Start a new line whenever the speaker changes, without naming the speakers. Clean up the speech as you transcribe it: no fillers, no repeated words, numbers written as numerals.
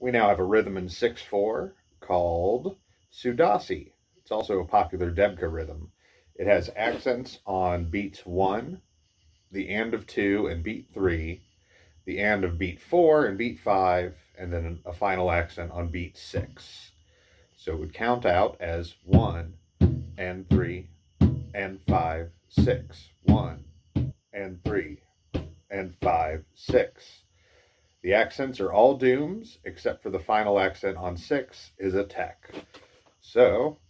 We now have a rhythm in 6/4 called Sudasi. It's also a popular Debka rhythm. It has accents on beats 1, the and of 2 and beat 3, the and of beat 4 and beat 5, and then a final accent on beat 6. So it would count out as 1 and 3 and 5, 6. 1 and 3 and 5, 6. The accents are all dooms, except for the final accent on 6 is a tek. So